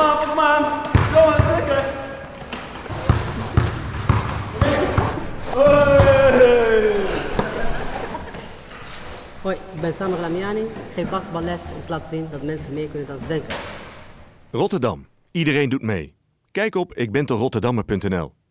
Kom aan. Jongens, drukken. Hoi, ik ben Samer Lamiani. Ik geef basketballes om te laten zien dat mensen meer kunnen dan ze denken. Rotterdam. Iedereen doet mee. Kijk op ikbentochrotterdammer.nl.